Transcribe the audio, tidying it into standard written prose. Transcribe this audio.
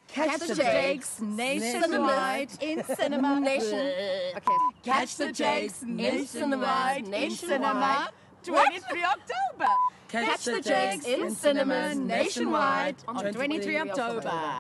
Catch the Jakes nationwide in cinema nation. Okay. Catch the Jakes nationwide in cinema. 23 October. Catch the Jakes in cinema nationwide on 23 October.